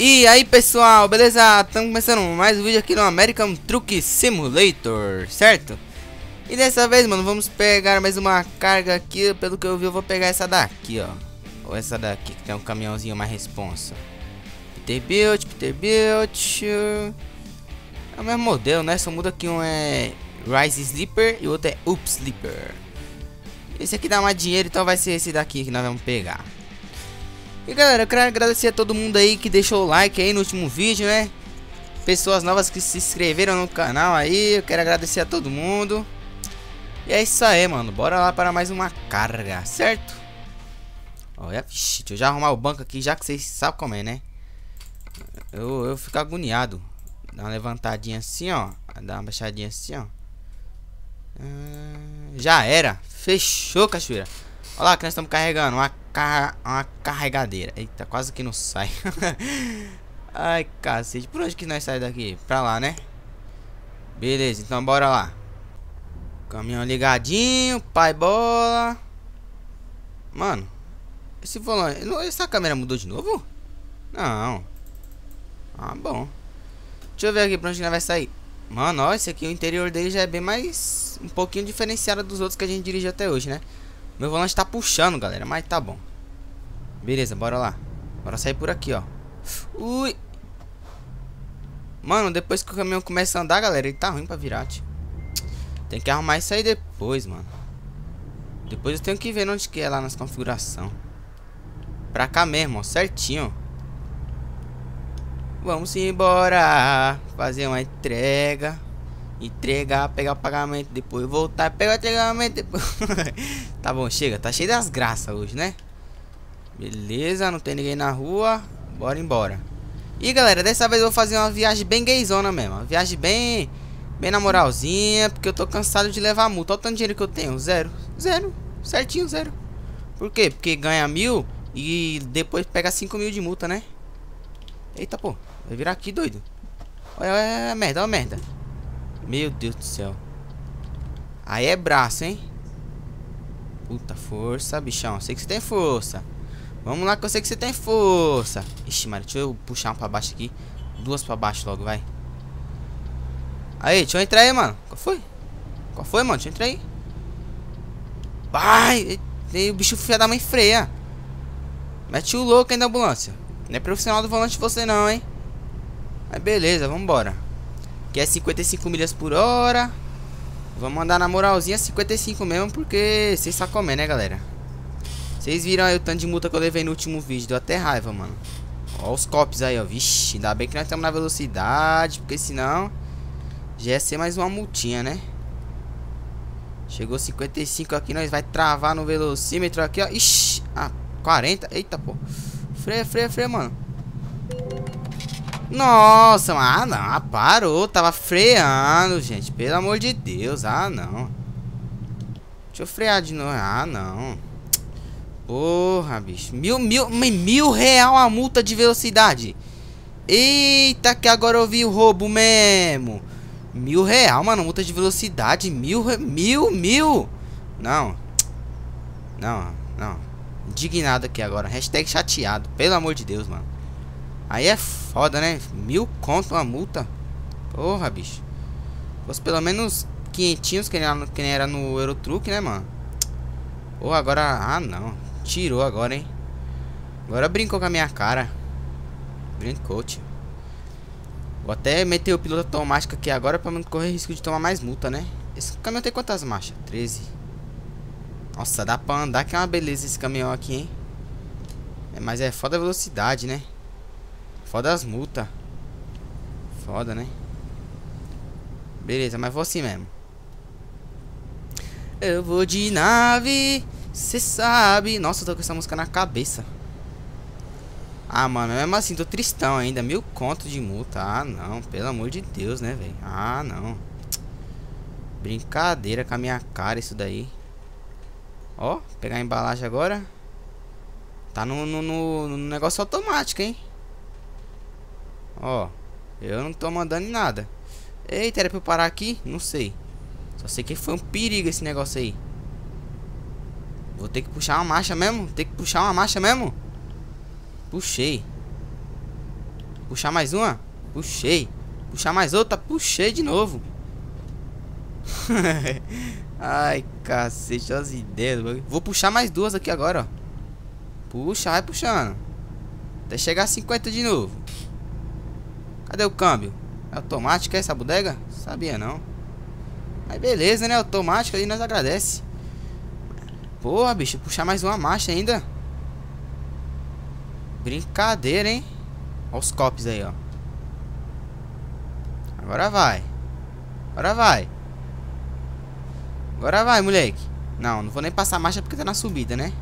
E aí pessoal, beleza? Estamos começando mais um vídeo aqui no American Truck Simulator, certo? E dessa vez, mano, vamos pegar mais uma carga aqui. Pelo que eu vi, eu vou pegar essa daqui, ó. Ou essa daqui, que tem um caminhãozinho mais responsa. Peterbilt. É o mesmo modelo, né? Só muda que um é Rise Sleeper e o outro é Up Sleeper. Esse aqui dá mais dinheiro, então vai ser esse daqui que nós vamos pegar. E galera, eu quero agradecer a todo mundo aí que deixou o like aí no último vídeo, né? Pessoas novas que se inscreveram no canal aí, eu quero agradecer a todo mundo. E é isso aí, mano, bora lá para mais uma carga, certo? Olha, vixi, deixa eu já arrumar o banco aqui, já que vocês sabem como é, né? Eu fico agoniado. Dá uma levantadinha assim, ó. Dá uma baixadinha assim, ó. Já era, fechou, cachoeira. Olha lá que nós estamos carregando uma carregadeira. Eita, quase que não sai. Ai, cacete. Por onde que nós saímos daqui? Pra lá, né? Beleza, então bora lá. Caminhão ligadinho, pai bola. Mano, esse volante... Essa câmera mudou de novo? Não. Ah, bom. Deixa eu ver aqui pra onde nós vai sair. Mano, ó, esse aqui, o interior dele já é bem mais... um pouquinho diferenciado dos outros que a gente dirigiu até hoje, né? Meu volante tá puxando, galera, mas tá bom. Beleza, bora lá. Bora sair por aqui, ó. Ui. Mano, depois que o caminhão começa a andar, galera, ele tá ruim pra virar, tio. Tem que arrumar isso aí depois, mano. Depois eu tenho que ver onde que é lá nas configurações. Pra cá mesmo, ó, certinho. Vamos embora. Fazer uma entrega. Entregar, pegar o pagamento, depois voltar, pegar o pagamento, depois... Tá bom, chega, tá cheio das graças hoje, né? Beleza, não tem ninguém na rua. Bora embora. E galera, dessa vez eu vou fazer uma viagem bem gayzona mesmo. Uma viagem bem na moralzinha, porque eu tô cansado de levar multa. Olha o tanto de dinheiro que eu tenho, zero, certinho, zero. Por quê? Porque ganha 1000 e depois pega 5.000 de multa, né? Eita, pô, vai virar aqui, doido. Olha a merda, olha a merda. Meu Deus do céu. Aí é braço, hein? Puta força, bichão. Eu sei que você tem força. Vamos lá que eu sei que você tem força. Ixi, Maria, deixa eu puxar um pra baixo aqui. Duas pra baixo logo, vai. Aí, deixa eu entrar aí, mano. Qual foi? Qual foi, mano? Deixa eu entrar aí. Vai! O bicho filha da mãe freia. Mete o louco aí na ambulância. Não é profissional do volante você não, hein? Mas beleza, vambora. Que é 55 milhas por hora. Vamos andar na moralzinha 55 mesmo, porque vocês sabem como é, né, galera? Vocês viram aí o tanto de multa que eu levei no último vídeo. Deu até raiva, mano. Ó os copos aí, ó. Vixe, ainda bem que nós estamos na velocidade, porque senão já ia ser mais uma multinha, né? Chegou 55 aqui, nós vai travar no velocímetro aqui, ó. Ixi, 40. Eita, pô. Freia, mano. Nossa, mano, parou, tava freando, gente, pelo amor de Deus, não. Deixa eu frear de novo, não. Porra, bicho, mil real a multa de velocidade. Eita, que agora eu vi o roubo mesmo. 1.000 real, mano, multa de velocidade, mil. Não. Indignado aqui agora, hashtag chateado, pelo amor de Deus, mano. Aí é foda, né? 1.000 conto uma multa. Porra, bicho. Fosse pelo menos 500 que nem era no Eurotruck, né, mano? Porra, agora... não. Tirou agora, hein? Agora brincou com a minha cara. Brincou, tio. Vou até meter o piloto automático aqui agora pra não correr risco de tomar mais multa, né? Esse caminhão tem quantas marchas? 13. Nossa, dá pra andar que é uma beleza esse caminhão aqui, hein? Mas é foda a velocidade, né? Foda as multas. Foda, né? Beleza, mas vou assim mesmo. Eu vou de nave, cê sabe. Nossa, eu tô com essa música na cabeça. Mano, mesmo assim, tô tristão ainda. 1.000 conto de multa. Não, pelo amor de Deus, né, velho? Não. Brincadeira com a minha cara isso daí. Ó, pegar a embalagem agora. Tá no negócio automático, hein? Ó, eu não tô mandando em nada. Eita, era pra eu parar aqui? Não sei. Só sei que foi um perigo esse negócio aí. Vou ter que puxar uma marcha mesmo? Puxei. Puxar mais uma? Puxei. Puxar mais outra? Puxei de novo. Ai, cacete, olha as ideias. Vou puxar mais duas aqui agora, ó. Puxa, vai puxando. Até chegar a 50 de novo. Cadê o câmbio? É automático essa bodega? Sabia não. Mas beleza, né? Automático aí nós agradece. Porra, bicho, puxar mais uma marcha ainda. Brincadeira, hein? Olha os copos aí, ó. Agora vai. Agora vai. Agora vai, moleque. Não vou nem passar a marcha porque tá na subida, né?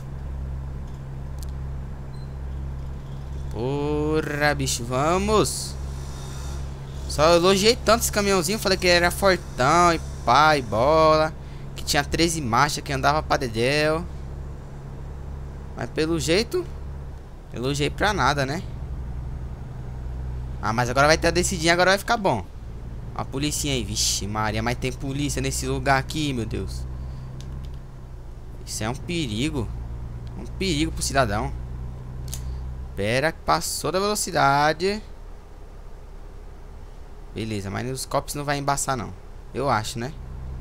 Porra, bicho, vamos. Só elogiei tanto esse caminhãozinho. Falei que ele era fortão e pá, e bola. Que tinha 13 marchas, que andava pra dedéu. Mas pelo jeito, elogiei pra nada, né? Ah, mas agora vai ter a descidinha, agora vai ficar bom. A policinha aí, vixe Maria, mas tem polícia nesse lugar aqui, meu Deus. Isso é um perigo. Um perigo pro cidadão. Pera, que passou da velocidade. Beleza, mas os copos não vai embaçar não. Eu acho, né?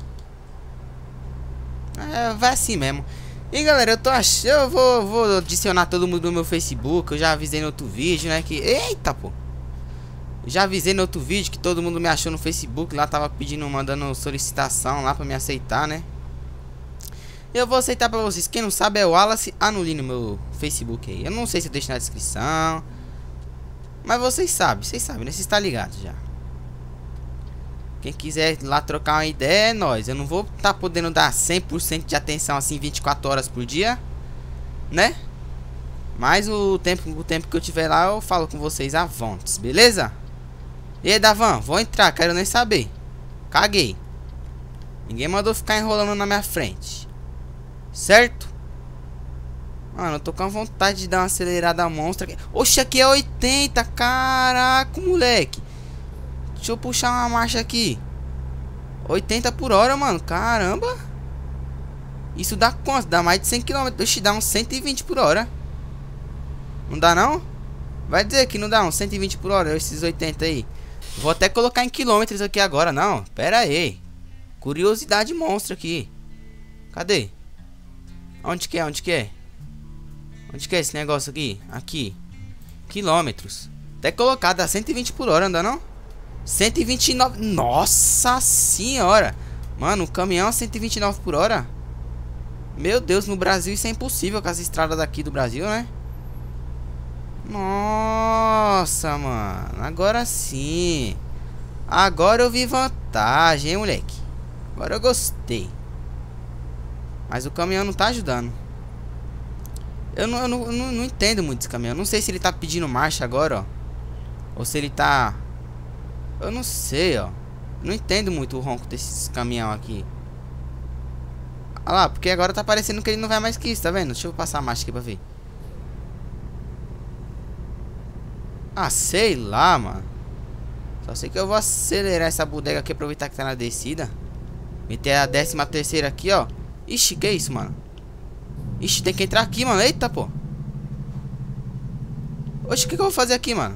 É, vai assim mesmo. E galera, eu tô achando, eu vou adicionar todo mundo no meu Facebook. Eu já avisei no outro vídeo, né, que... Eita, pô. Já avisei no outro vídeo que todo mundo me achou no Facebook. Lá tava pedindo, mandando solicitação lá pra me aceitar, né? Eu vou aceitar pra vocês. Quem não sabe é o Wallace Anuli no meu Facebook aí. Eu não sei se eu deixo na descrição, mas vocês sabem, né? Vocês estão ligados já. Quem quiser lá trocar uma ideia é nóis. Eu não vou estar podendo dar 100% de atenção assim 24 horas por dia, né? Mas o tempo que eu tiver lá eu falo com vocês à vontade, beleza? E aí, Davan, vou entrar, quero nem saber. Caguei. Ninguém mandou ficar enrolando na minha frente, certo? Mano, eu tô com vontade de dar uma acelerada monstra aqui. Oxe, aqui é 80, caraca, moleque. Deixa eu puxar uma marcha aqui. 80 por hora, mano, caramba. Isso dá quanto? Dá mais de 100 km. Deixa eu dar uns 120 por hora. Não dá não? Vai dizer que não dá uns 120 por hora, esses 80 aí. Vou até colocar em quilômetros aqui agora. Não, pera aí. Curiosidade monstra aqui. Cadê? Onde que é? Onde que é? Onde que é esse negócio aqui? Aqui. Quilômetros. Até colocar, dá 120 por hora, não dá não? 129. Nossa senhora. Mano, o caminhão a 129 por hora. Meu Deus, no Brasil isso é impossível com as estradas daqui do Brasil, né? Nossa, mano. Agora sim. Agora eu vi vantagem, hein, moleque. Agora eu gostei. Mas o caminhão não tá ajudando. Eu não entendo muito esse caminhão. Não sei se ele tá pedindo marcha agora, ó. Ou se ele tá... Eu não sei, ó. Não entendo muito o ronco desses caminhão aqui. Olha lá, porque agora tá parecendo que ele não vai mais que isso, tá vendo? Deixa eu passar a marcha aqui pra ver. Ah, sei lá, mano. Só sei que eu vou acelerar essa bodega aqui, aproveitar que tá na descida. Meter a 13ª aqui, ó. Ixi, que isso, mano? Ixi, tem que entrar aqui, mano. Eita, pô. Oxe, o que eu vou fazer aqui, mano?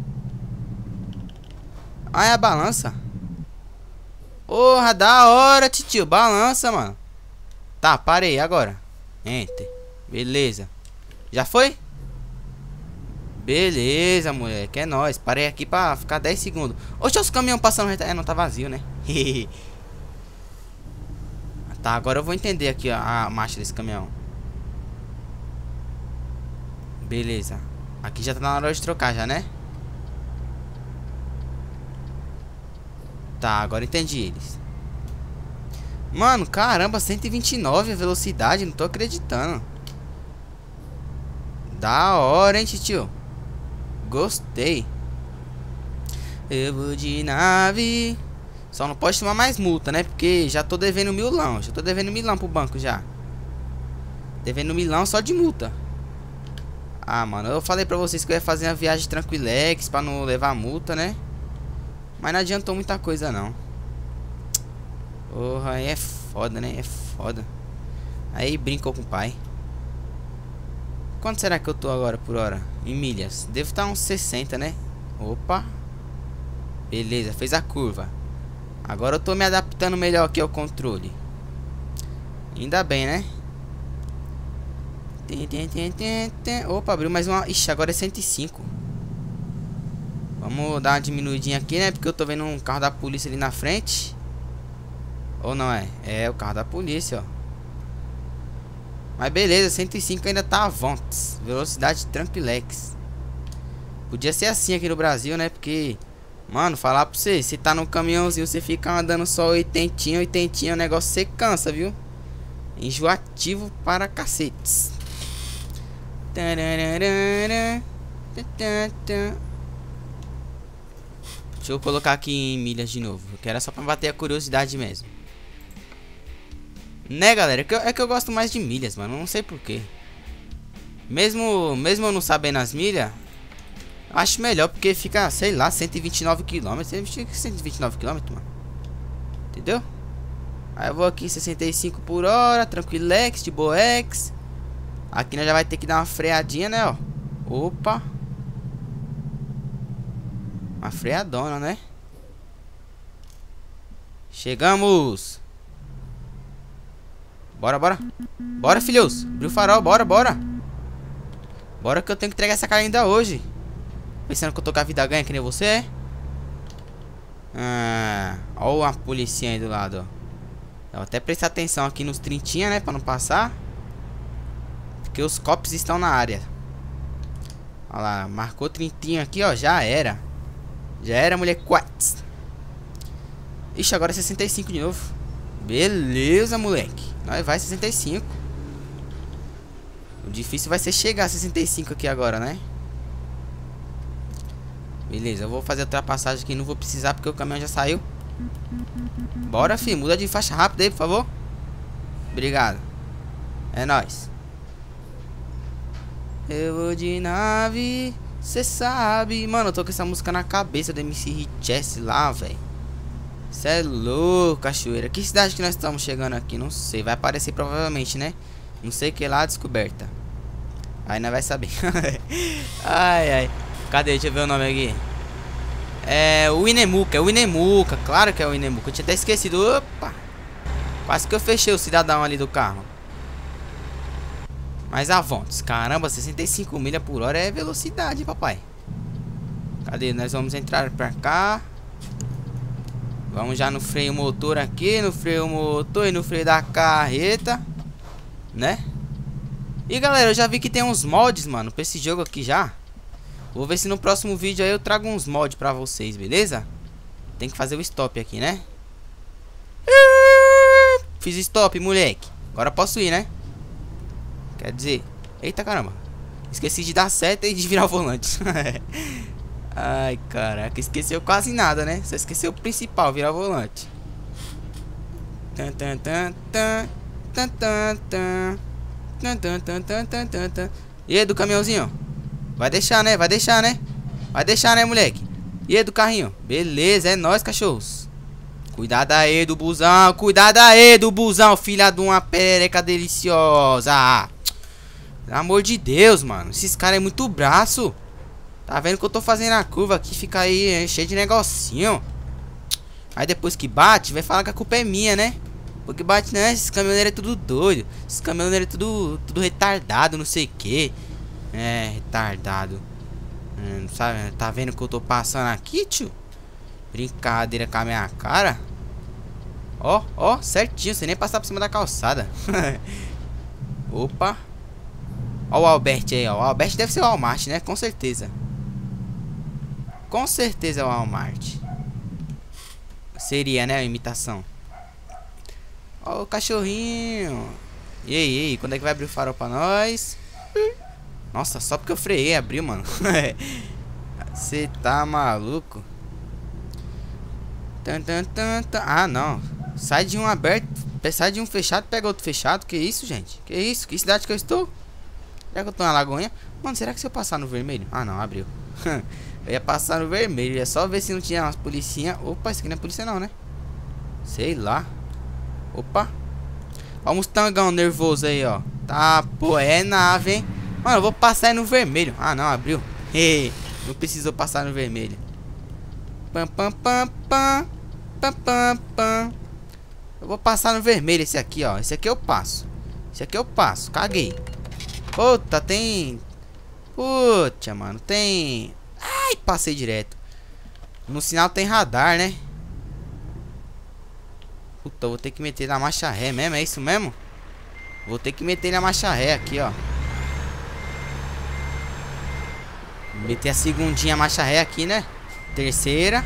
Ah, é a balança. Porra, da hora, titio. Balança, mano. Tá, parei, agora. Enter. Beleza. Já foi? Beleza, moleque. É nóis. Parei aqui pra ficar 10 segundos. Oxe, os caminhões passando. É, não tá vazio, né? Tá, agora eu vou entender aqui a marcha desse caminhão. Beleza. Aqui já tá na hora de trocar já, né? Tá, agora entendi eles. Mano, caramba, 129 a velocidade. Não tô acreditando. Da hora, hein, tio? Gostei. Eu vou de nave. Só não pode tomar mais multa, né? Porque já tô devendo milão. Já tô devendo milão pro banco já. Devendo milão só de multa. Ah, mano, eu falei pra vocês que eu ia fazer uma viagem tranquilex pra não levar multa, né? Mas não adiantou muita coisa, não. Porra, aí é foda, né? É foda. Aí brincou com o pai. Quanto será que eu tô agora por hora? Em milhas? Devo estar uns 60, né? Opa. Beleza, fez a curva. Agora eu tô me adaptando melhor aqui ao controle. Ainda bem, né? Opa, abriu mais uma. Ixi, agora é 105. Vamos dar uma diminuidinha aqui, né? Porque eu tô vendo um carro da polícia ali na frente. Ou não é? É o carro da polícia, ó. Mas beleza, 105 ainda tá avante. Velocidade tranquilex. Podia ser assim aqui no Brasil, né? Porque, mano, falar pra você, você tá num caminhãozinho, você fica andando só 80, 80, o negócio você cansa, viu? Enjoativo para cacetes. Deixa eu colocar aqui em milhas de novo, que era só pra bater a curiosidade mesmo. Né, galera? É que eu gosto mais de milhas, mano. Não sei porquê. Mesmo eu não sabendo as milhas, acho melhor porque fica, sei lá, 129 km. 129 km, mano. Entendeu? Aí eu vou aqui 65 por hora, tranquilex, de boex. Aqui nós já vai ter que dar uma freadinha, né, ó. Opa. Uma freadona, né? Chegamos. Bora, bora. Bora, filhos. Abriu o farol, bora, bora. Bora que eu tenho que entregar essa cara ainda hoje. Pensando que eu tô com a vida ganha que nem você, é? Ó a policinha aí do lado, ó. Eu vou até prestar atenção aqui nos trintinha, né? Pra não passar. Porque os cops estão na área. Olha lá, marcou trintinha aqui, ó. Já era. Já era, mulher. Quats. Ixi, agora é 65 de novo. Beleza, moleque. Nós vai 65. O difícil vai ser chegar a 65 aqui agora, né? Beleza, eu vou fazer a ultrapassagem aqui. Não vou precisar porque o caminhão já saiu. Bora, filho. Muda de faixa rápida aí, por favor. Obrigado. É nóis. Eu vou de nave, cê sabe. Mano, eu tô com essa música na cabeça do MC Richesse lá, velho. Cê é louco, cachoeira. Que cidade que nós estamos chegando aqui? Não sei, vai aparecer provavelmente, né? Não sei que lá, descoberta. Aí nós vai saber. Ai, ai. Cadê? Deixa eu ver o nome aqui. É o Inemuca, é o Inemuca. Claro que é o Inemuca, eu tinha até esquecido. Opa. Quase que eu fechei o cidadão ali do carro. Mas avontes, caramba, 65 milhas por hora é velocidade, papai. Cadê? Nós vamos entrar pra cá. Vamos já no freio motor aqui, no freio motor e no freio da carreta, né? E galera, eu já vi que tem uns mods, mano, pra esse jogo aqui já. Vou ver se no próximo vídeo aí eu trago uns mods pra vocês, beleza? Tem que fazer o stop aqui, né? Fiz stop, moleque. Agora posso ir, né? Quer dizer... Eita, caramba. Esqueci de dar seta e de virar o volante. Ai, caraca. Esqueceu quase nada, né? Só esqueceu o principal, virar o volante. E aí, do caminhãozinho? Vai deixar, né? Vai deixar, né? Vai deixar, né, moleque? E aí, do carrinho? Beleza, é nóis, cachorros. Cuidado aí do busão. Cuidado aí do busão, filha de uma perereca deliciosa. Pelo amor de Deus, mano. Esses caras é muito braço. Tá vendo que eu tô fazendo a curva aqui? Fica aí cheio de negocinho. Aí depois que bate, vai falar que a culpa é minha, né? Porque bate, né? Esses caminhoneiros é tudo doido. Esses caminhoneiros é tudo retardado, não sei o que. É, retardado. Sabe? Tá vendo que eu tô passando aqui, tio? Brincadeira com a minha cara. Ó, ó, certinho. Você nem passar por cima da calçada. Opa. Ó o Albert aí, ó. O Albert deve ser o Walmart, né? Com certeza. Com certeza é o Walmart. Seria, né? A imitação. Ó o cachorrinho. E aí, quando é que vai abrir o farol pra nós? Nossa, só porque eu freiei, abriu, mano. Você tá maluco? Ah, não. Sai de um aberto, sai de um fechado, pega outro fechado. Que isso, gente? Que isso? Que cidade que eu estou? Será que eu tô na Lagoinha? Mano, será que se eu passar no vermelho? Ah, não, abriu. Eu ia passar no vermelho. É só ver se não tinha umas policinhas. Opa, isso aqui não é polícia não, né? Sei lá. Opa. Ó o Mustangão nervoso aí, ó. Tá, pô, é nave, hein? Mano, eu vou passar aí no vermelho. Ah, não, abriu. Não precisou passar no vermelho. Pam, pam, pam, pam. Pam, pam, pam. Eu vou passar no vermelho esse aqui, ó. Esse aqui eu passo. Esse aqui eu passo. Caguei. Puta, tem... Puta, mano. Tem... Ai, passei direto. No sinal tem radar, né? Puta, eu vou ter que meter na marcha ré mesmo. É isso mesmo? Vou ter que meter na marcha ré aqui, ó. Meter a segundinha marcha ré aqui, né? Terceira.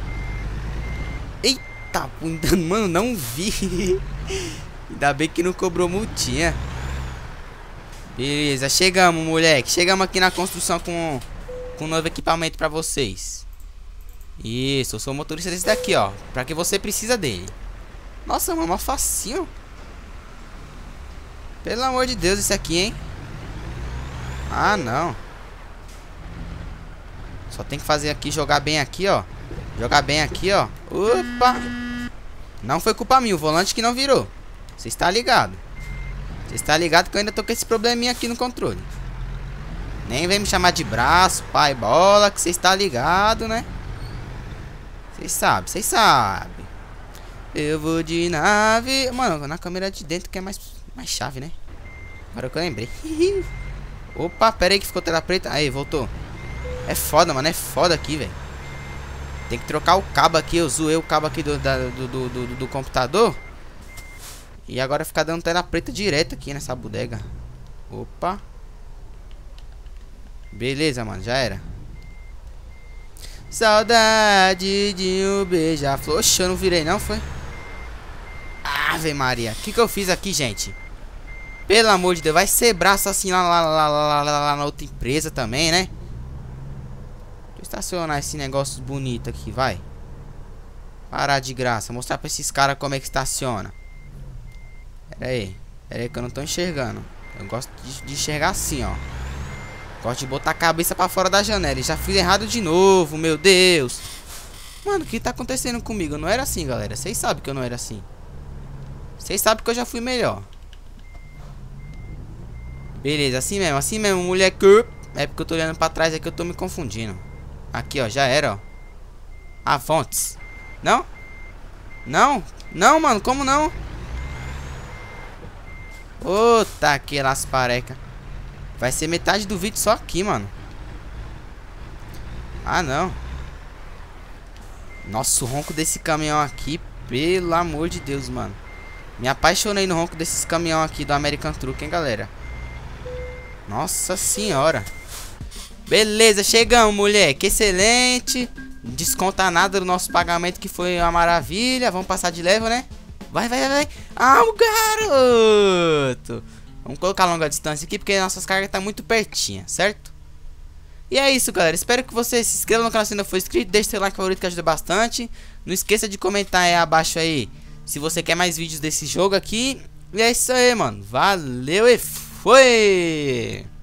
Eita, mano, não vi. Ainda bem que não cobrou multinha. Beleza, chegamos, moleque. Chegamos aqui na construção com um novo equipamento pra vocês. Isso, eu sou o motorista desse daqui, ó. Pra que você precisa dele. Nossa, mano, mó facinho. Pelo amor de Deus, esse aqui, hein? Ah, não. Só tem que fazer aqui, jogar bem aqui, ó. Jogar bem aqui, ó. Opa! Não foi culpa minha, o volante que não virou. Você está ligado? Você está ligado que eu ainda tô com esse probleminha aqui no controle. Nem vem me chamar de braço, pai, bola, que você está ligado, né? Vocês sabem, vocês sabem. Eu vou de nave. Mano, na câmera de dentro que é mais chave, né? Agora que eu lembrei. Opa, pera aí que ficou tela preta. Aí, voltou. É foda, mano, é foda aqui, velho. Tem que trocar o cabo aqui. Eu zoei o cabo aqui do computador. E agora fica dando tela preta direto aqui nessa bodega. Opa. Beleza, mano, já era. Saudade de um beija-flor. Oxe, eu não virei não, foi? Ave Maria. O que eu fiz aqui, gente? Pelo amor de Deus, vai ser braço assim lá na outra empresa também, né? Deixa eu estacionar esse negócio bonito aqui, vai. Parar de graça, mostrar pra esses caras como é que estaciona. Pera aí que eu não tô enxergando. Eu gosto de enxergar assim, ó. Gosto de botar a cabeça pra fora da janela. E já fiz errado de novo, meu Deus. Mano, o que tá acontecendo comigo? Eu não era assim, galera. Vocês sabem que eu não era assim. Vocês sabem que eu já fui melhor. Beleza, assim mesmo, moleque. É porque eu tô olhando pra trás aqui, eu tô me confundindo. Aqui, ó, já era, ó. Avontes. Não? Não? Não, mano, como não? Ô, tá aqui, las pareca. Vai ser metade do vídeo só aqui, mano. Ah, não. Nossa, o ronco desse caminhão aqui, pelo amor de Deus, mano. Me apaixonei no ronco desses caminhão aqui do American Truck, hein, galera. Nossa senhora. Beleza, chegamos, moleque. Excelente. Desconta nada do nosso pagamento, que foi uma maravilha. Vamos passar de level, né? Vai. Ah, o garoto. Vamos colocar longa distância aqui, porque nossas cargas estão muito pertinhas, certo? E é isso, galera. Espero que você se inscreva no canal se ainda não for inscrito. Deixe seu like favorito que ajuda bastante. Não esqueça de comentar aí abaixo aí se você quer mais vídeos desse jogo aqui. E é isso aí, mano. Valeu e foi!